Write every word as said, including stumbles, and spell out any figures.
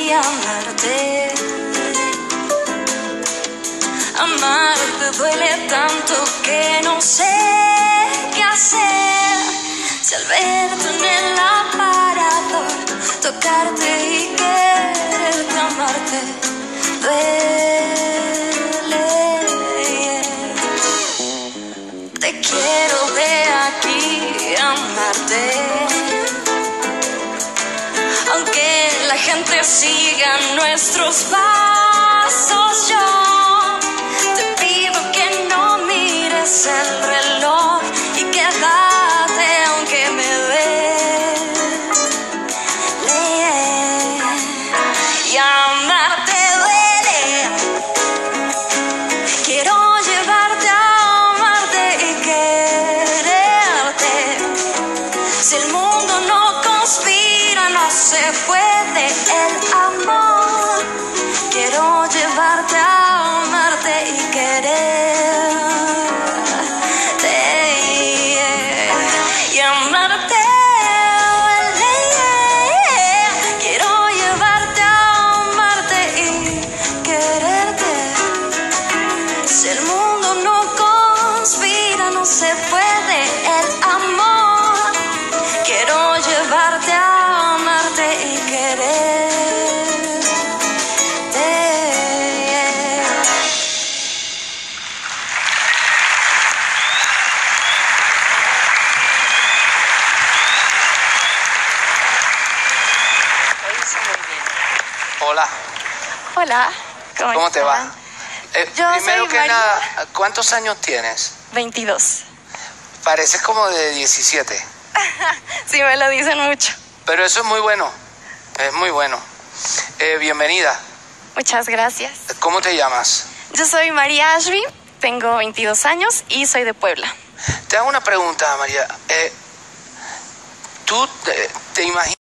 y amarte. Amarte duele tanto que no sé qué hacer. Si al verte en el aparador, tocarte y quererte, amarte duele. Te quiero de aquí amarte. Aunque la gente siga nuestros pasos, yo te pido que no mires el reloj y quédate aunque me duele. Y amarte duele. Quiero llevarte a amarte y quererte. Si el mundo no conspira, no se puede el amor. Quiero llevarte a amarte y quererte. Y amarte duele. Quiero llevarte a amarte y quererte. Si el mundo no conspira, no se puede el amor. Quiero llevarte a amarte y quererte. Hola, Hola, ¿cómo, ¿cómo te están? va? Eh, Yo primero soy que María. nada, ¿cuántos años tienes? veintidós. Pareces como de diecisiete, Sí, me lo dicen mucho. pero eso es muy bueno, es muy bueno. Eh, bienvenida, Muchas gracias. ¿cómo te llamas? Yo soy María Ashby, tengo veintidós años y soy de Puebla. Te hago una pregunta, María. Eh, ¿Tú te, te imaginas